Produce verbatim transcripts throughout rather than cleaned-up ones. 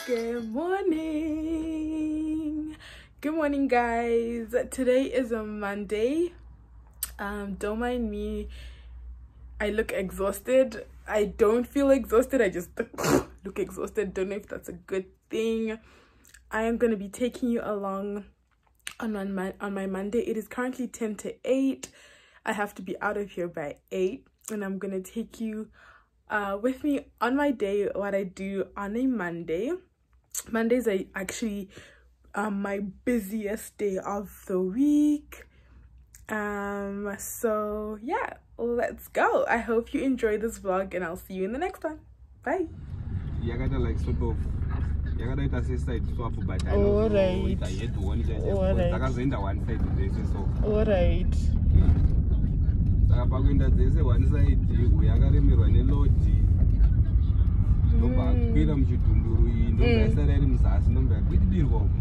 Good morning. Good morning, guys. Today is a Monday. Um, don't mind me. I look exhausted. I don't feel exhausted. I just look exhausted. Don't know if that's a good thing. I am going to be taking you along on my, on my Monday. It is currently ten to eight. I have to be out of here by eight. And I'm going to take you uh, with me on my day, what I do on a Monday. Mondays are actually um, my busiest day of the week. Um, so yeah, let's go. I hope you enjoy this vlog and I'll see you in the next one. Bye. You gotta like sort of you gotta say side swap, but I know right. I hate one side. Alright. I can one side today, so alright. Saka pakuenda dzese one side uyakaremerwa nelodi ndomba kwira muchidhunduru iyi ndomba isara iri muzasi ndomba yakwidirwa uko.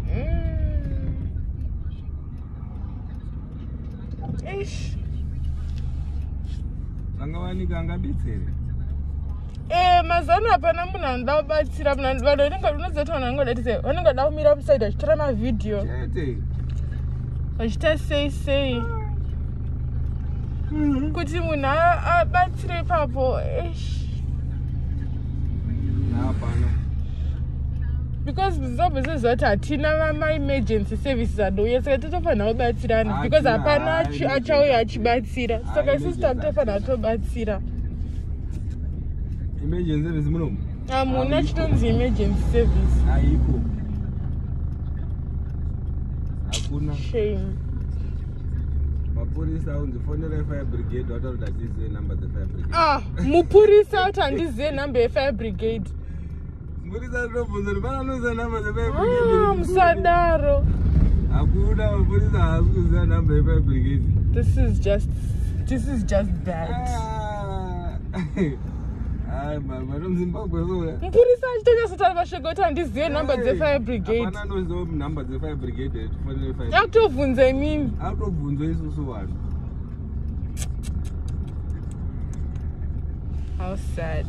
Ish. Angawanika angabetsere. Eh, mazana hapana munhu anoda kubatsira. Vanhu vanenge unoziva vanhu vanenge vachiti vanenge vada kumira beside vachitora mavidhiyo. Chete. Vachiita sei sei. Kuti munhu abatsire ipapo. Ish. Hapana. Because zobvise zoti hatina ma-emergency services adouya saka totofanira kubatsirana because hapana achauya achibatsira saka isusu tatofanira tobatsira. Emergency service munomu? Hamuna chitonzi emergency service. Haiko. Hakuna. Shame. Mapurisa unzifonera fire brigade watauri kuti hatizive number dze-fire brigade. Ah, mupurisa kuti handizive number ye-fire brigade. Mapurisa ndinobvunza kuti pana anoziva number dze-fire brigade. Ah, musadaro. Hakuna mapurisa haasi kuziva number ye-fire brigade. This is just, this is just bad. Hai mama nomuZimbabwe soya. Mupurisa achitonyasotari vasvika kuti handizive number dze-fire brigade. Hapana anoziva number dze-fire brigade tifonere fire. Akutobvunza imini. Akutobvunzwa isusu vanhu. How sad.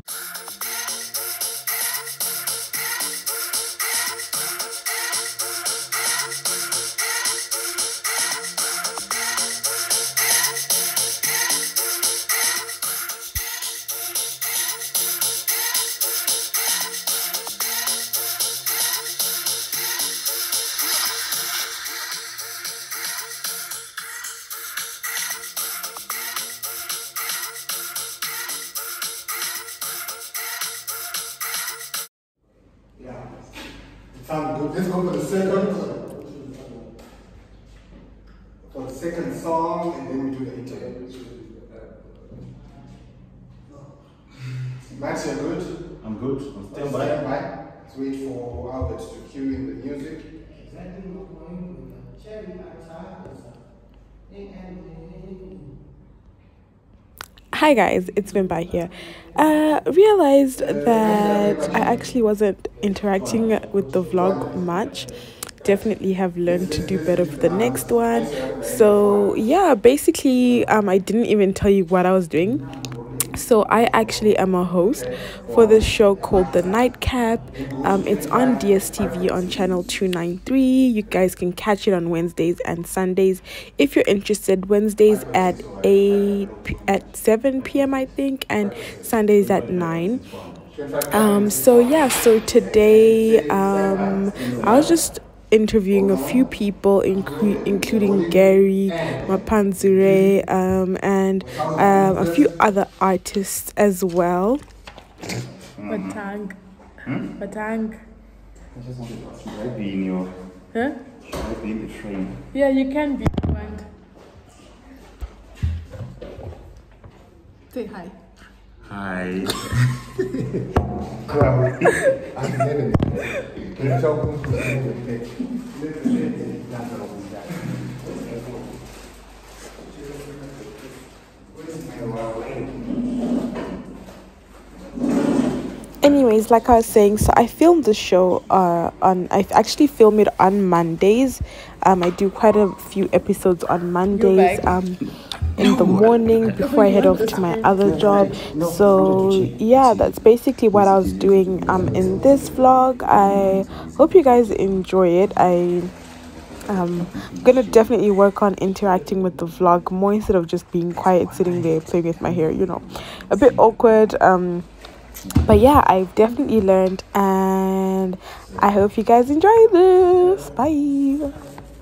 Sounds good. Let's go for the second, for the second song, and then we do the interview. Max, you're good? I'm good. I'm Stand by. Stand by. Let's wait for Albert to cue in the music. Hi guys, it's Vimba here. I uh, realized that I actually wasn't interacting with the vlog much. Definitely have learned to do better for the next one. So yeah, basically um, I didn't even tell you what I was doing. So I actually am a host for this show called The Nightcap. Um, it's on D S T V on channel two ninety-three. You guys can catch it on Wednesdays and Sundays if you're interested. Wednesdays at eight at seven p m I think, and Sundays at nine. Um, so yeah, so today um, I was just interviewing a few people, inclu- including Garry Mapanzure um, and um, a few other artists as well. Batang. Hmm? Batang. Should I be in your... Huh? Should I be in the frame? Yeah, you can be. One. Say hi. Hi. Anyways, like I was saying, so I filmed the show uh, on, I actually film it on Mondays. Um, I do quite a few episodes on Mondays. Um, in the morning before I head off to my other job. So yeah, that's basically what I was doing um in this vlog. I hope you guys enjoy it. I um gonna definitely work on interacting with the vlog more instead of just being quiet sitting there playing with my hair, you know, a bit awkward. Um but yeah, I've definitely learned, and I hope you guys enjoy this. Bye.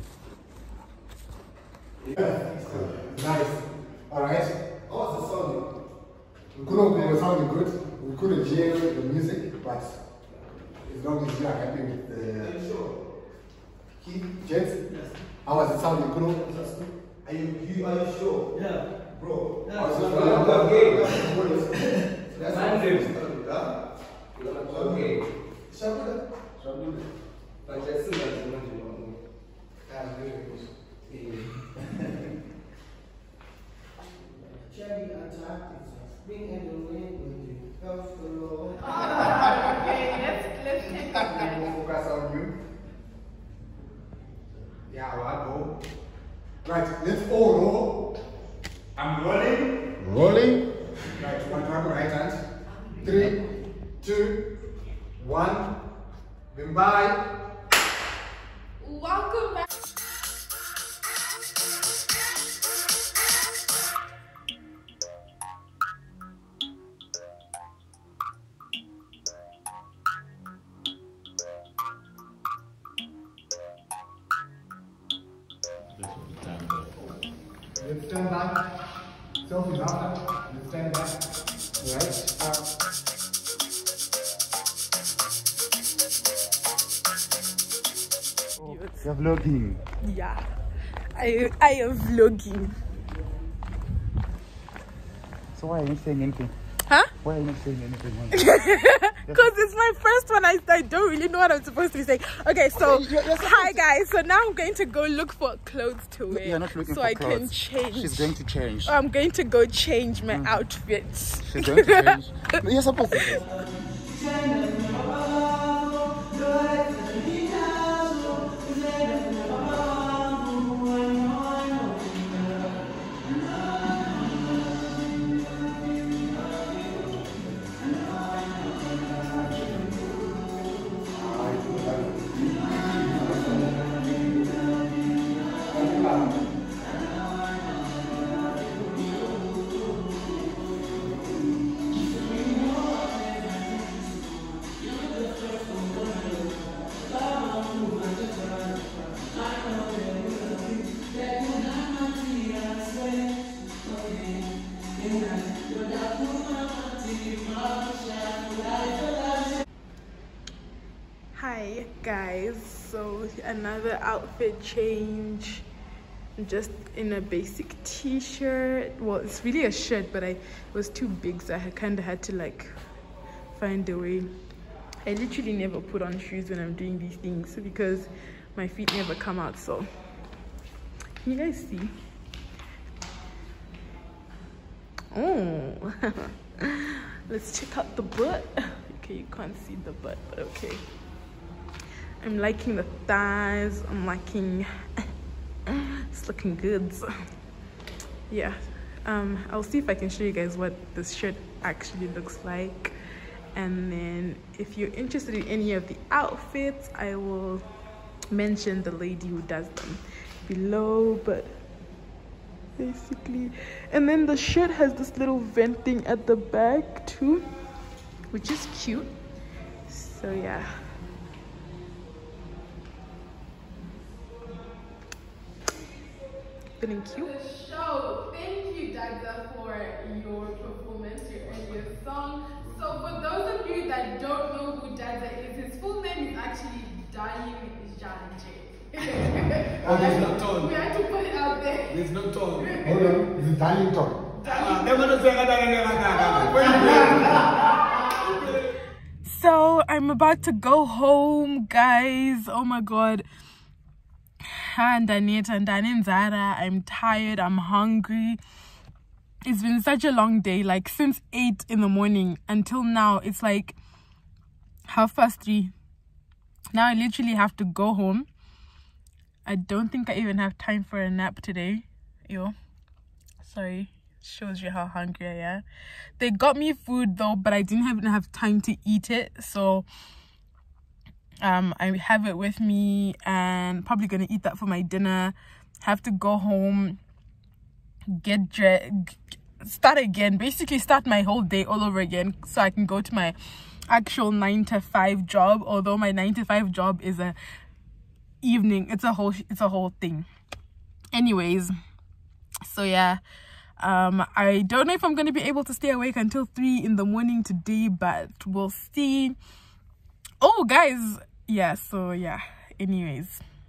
Nice. All right. How's the sounding? We couldn't, we were sounding good. We couldn't hear the music, but as long as you are happy with the. Are you sure? Keith, Jets? Yes. How was it sounding? Kuno? Are you, you, are you sure? Yeah. Bro. Yeah. Oh, so okay. That's my name. Okay. Shabula? Shabula. But just see that you want to know. That's very good. Cherry attack is a spring and the wind when you felt the Lord. Okay, let's let's take that. We'll focus on you. Yeah, well, I go. Right, let's all roll. I'm rolling. Rolling. Right, one hand, right hand. Three, two, one. Bye. Welcome back. Let's stand back. Selfies after. Let's stand back. Right. You're vlogging. Yeah, I I am vlogging. So why are you not saying anything? Huh? Why are you not saying anything? Because it's my first one. I, I don't really know what I'm supposed to be saying. Okay, so Okay, you're, you're hi guys. So now I'm going to go look for clothes to wear. You're not looking so for I clothes. can change. She's going to change. I'm going to go change my Mm. outfits. She's going to change. No, you're supposed to. Hi guys, so another outfit change. I'm just in a basic t-shirt. Well, it's really a shirt, but I it was too big, so I kind of had to like find a way. I literally never put on shoes when I'm doing these things because my feet never come out. So can you guys see? Oh, let's check out the butt. Okay, you can't see the butt, but okay. I'm liking the thighs. I'm liking it's looking good. Yeah, um I'll see if I can show you guys what this shirt actually looks like, and then if you're interested in any of the outfits, I will mention the lady who does them below. But basically, and then the shirt has this little vent thing at the back too, which is cute. So yeah, feeling cute. The show. Thank you, Dhadza, for your performance, your earlier song. So for those of you that don't know who Dhadza is, his full name is actually Darryl. Oh, there's no tone. We had to put it out there. There's no tone. Hold on. Is it Darlington? So I'm about to go home, guys. Oh my god. And Anita and Zara, I'm tired, I'm hungry. It's been such a long day, like since eight in the morning until now. It's like half past three. Now I literally have to go home. I don't think I even have time for a nap today. Yo. Sorry, shows you how hungry I am. They got me food though, but I didn't even have time to eat it, so um I have it with me and probably gonna eat that for my dinner. Have to go home, get dressed, start again, basically start my whole day all over again so I can go to my actual nine to five job, although my nine to five job is a evening. It's a whole it's a whole thing. Anyways, so yeah, um I don't know if I'm going to be able to stay awake until three in the morning today, but we'll see. Oh guys, yeah, so yeah, anyways,